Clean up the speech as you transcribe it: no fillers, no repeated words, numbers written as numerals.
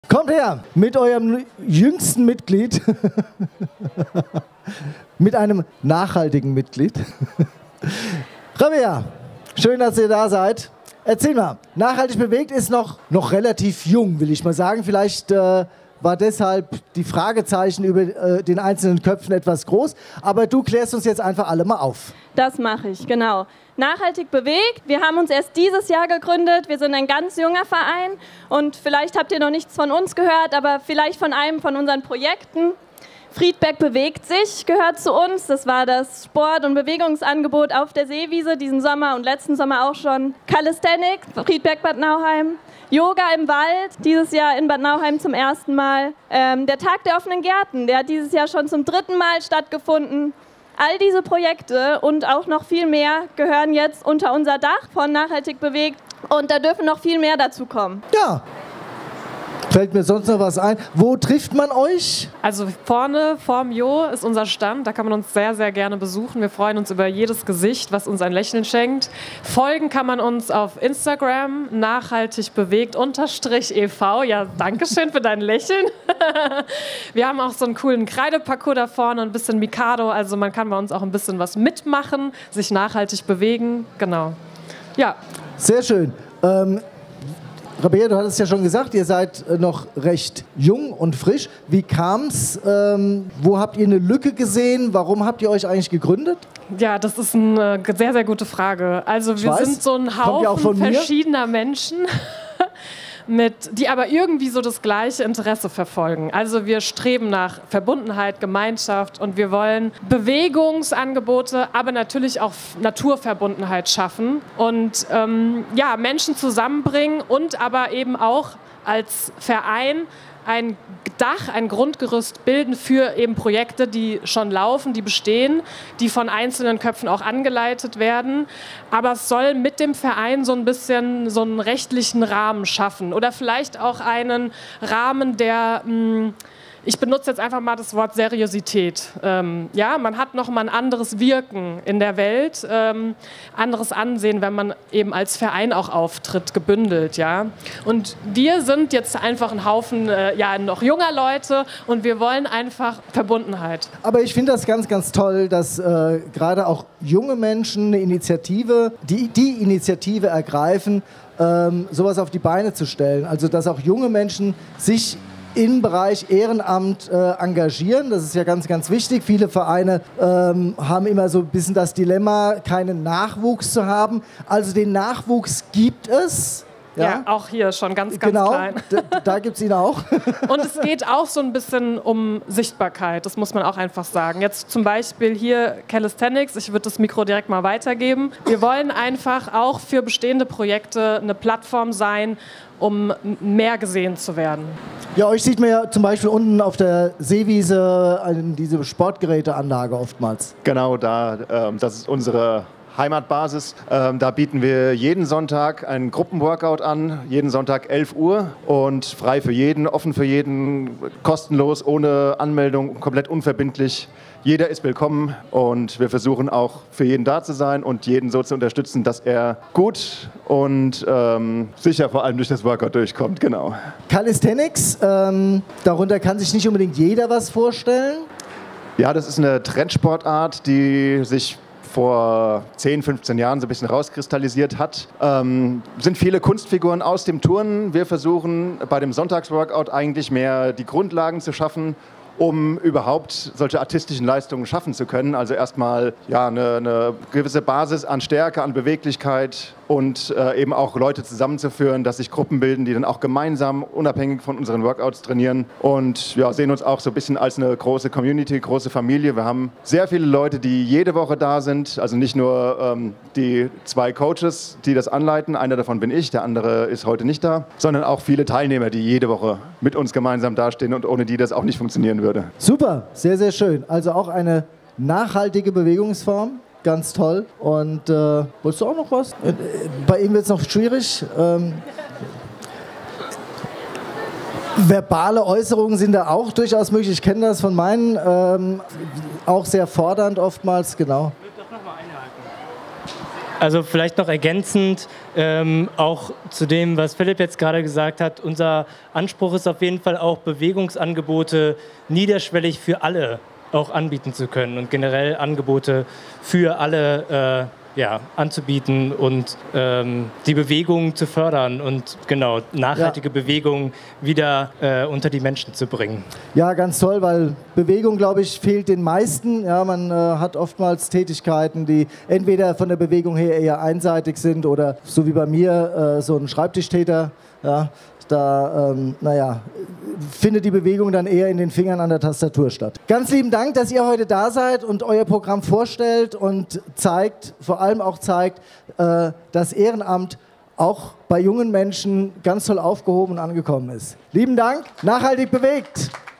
Kommt her mit eurem jüngsten Mitglied, mit einem nachhaltigen Mitglied. Rabea, schön, dass ihr da seid. Erzähl mal, Nachhaltig bewegt ist noch relativ jung, will ich mal sagen. Vielleicht war deshalb die Fragezeichen über den einzelnen Köpfen etwas groß. Aber du klärst uns jetzt einfach alle mal auf. Das mache ich, genau. Nachhaltig bewegt. Wir haben uns erst dieses Jahr gegründet. Wir sind ein ganz junger Verein und vielleicht habt ihr noch nichts von uns gehört, aber vielleicht von einem von unseren Projekten. Friedberg bewegt sich, gehört zu uns. Das war das Sport- und Bewegungsangebot auf der Seewiese diesen Sommer und letzten Sommer auch schon. Calisthenics, Friedberg Bad Nauheim. Yoga im Wald, dieses Jahr in Bad Nauheim zum ersten Mal. Der Tag der offenen Gärten, der hat dieses Jahr schon zum 3. Mal stattgefunden. All diese Projekte und auch noch viel mehr gehören jetzt unter unser Dach von Nachhaltig bewegt. Und da dürfen noch viel mehr dazu kommen. Ja. Fällt mir sonst noch was ein? Wo trifft man euch? Also vorne vorm Jo ist unser Stand, da kann man uns sehr, sehr gerne besuchen. Wir freuen uns über jedes Gesicht, was uns ein Lächeln schenkt. Folgen kann man uns auf Instagram, nachhaltigbewegt_ev. Ja, danke schön für dein Lächeln. Wir haben auch so einen coolen Kreideparcours da vorne, ein bisschen Mikado, also man kann bei uns auch ein bisschen was mitmachen, sich nachhaltig bewegen, genau. Ja. Sehr schön. Rabea, du hattest ja schon gesagt, ihr seid noch recht jung und frisch. Wie kam's? Wo habt ihr eine Lücke gesehen? Warum habt ihr euch eigentlich gegründet? Ja, das ist eine sehr, sehr gute Frage. Also wir sind so ein Haufen verschiedener Menschen, die aber irgendwie so das gleiche Interesse verfolgen. Also wir streben nach Verbundenheit, Gemeinschaft und wir wollen Bewegungsangebote, aber natürlich auch Naturverbundenheit schaffen und ja, Menschen zusammenbringen und aber eben auch als Verein ein Dach, ein Grundgerüst bilden für eben Projekte, die schon laufen, die bestehen, die von einzelnen Köpfen auch angeleitet werden. Aber es soll mit dem Verein so ein bisschen so einen rechtlichen Rahmen schaffen oder vielleicht auch einen Rahmen, der ich benutze jetzt einfach mal das Wort Seriosität. Ja, man hat noch mal ein anderes Wirken in der Welt, anderes Ansehen, wenn man eben als Verein auch auftritt, gebündelt. Ja? Und wir sind jetzt einfach ein Haufen ja, noch junger Leute und wir wollen einfach Verbundenheit. Aber ich finde das ganz, ganz toll, dass gerade auch junge Menschen eine Initiative, die Initiative ergreifen, sowas auf die Beine zu stellen. Also dass auch junge Menschen sich im Bereich Ehrenamt engagieren. Das ist ja ganz, ganz wichtig. Viele Vereine haben immer so ein bisschen das Dilemma, keinen Nachwuchs zu haben. Also den Nachwuchs gibt es. Ja, auch hier schon ganz, ganz klein. Da gibt es ihn auch. Und es geht auch so ein bisschen um Sichtbarkeit, das muss man auch einfach sagen. Jetzt zum Beispiel hier Calisthenics, ich würde das Mikro direkt mal weitergeben. Wir wollen einfach auch für bestehende Projekte eine Plattform sein, um mehr gesehen zu werden. Ja, euch sieht man ja zum Beispiel unten auf der Seewiese diese Sportgeräteanlage oftmals. Genau, das ist unsere Heimatbasis. Da bieten wir jeden Sonntag einen Gruppenworkout an, jeden Sonntag 11 Uhr und frei für jeden, offen für jeden, kostenlos, ohne Anmeldung, komplett unverbindlich. Jeder ist willkommen und wir versuchen auch für jeden da zu sein und jeden so zu unterstützen, dass er gut und sicher vor allem durch das Workout durchkommt. Genau. Calisthenics, darunter kann sich nicht unbedingt jeder was vorstellen? Ja, das ist eine Trendsportart, die sich vor 10, 15 Jahren so ein bisschen rauskristallisiert hat. Sind viele Kunstfiguren aus dem Turnen. Wir versuchen bei dem Sonntagsworkout eigentlich mehr die Grundlagen zu schaffen, um überhaupt solche artistischen Leistungen schaffen zu können. Also erstmal ja, eine gewisse Basis an Stärke, an Beweglichkeit und eben auch Leute zusammenzuführen, dass sich Gruppen bilden, die dann auch gemeinsam, unabhängig von unseren Workouts trainieren und ja, sehen uns auch so ein bisschen als eine große Community, große Familie. Wir haben sehr viele Leute, die jede Woche da sind, also nicht nur die 2 Coaches, die das anleiten, einer davon bin ich, der andere ist heute nicht da, sondern auch viele Teilnehmer, die jede Woche mit uns gemeinsam dastehen und ohne die das auch nicht funktionieren würde. Super, sehr, sehr schön. Also auch eine nachhaltige Bewegungsform. Ganz toll. Und wolltest du auch noch was? Bei ihm wird es noch schwierig. Verbale Äußerungen sind da auch durchaus möglich. Ich kenne das von meinen. Auch sehr fordernd oftmals, genau. Also vielleicht noch ergänzend, auch zu dem, was Philipp jetzt gerade gesagt hat, unser Anspruch ist auf jeden Fall auch, Bewegungsangebote niederschwellig für alle auch anbieten zu können und generell Angebote für alle anzubieten und die Bewegung zu fördern und genau nachhaltige Bewegung wieder unter die Menschen zu bringen. Ja, ganz toll, weil Bewegung, glaube ich, fehlt den meisten. Ja, man hat oftmals Tätigkeiten, die entweder von der Bewegung her eher einseitig sind oder so wie bei mir so ein Schreibtischtäter. Ja, da findet die Bewegung dann eher in den Fingern an der Tastatur statt. Ganz lieben Dank, dass ihr heute da seid und euer Programm vorstellt und vor allem auch zeigt, dass Ehrenamt auch bei jungen Menschen ganz toll aufgehoben und angekommen ist. Lieben Dank, nachhaltig bewegt!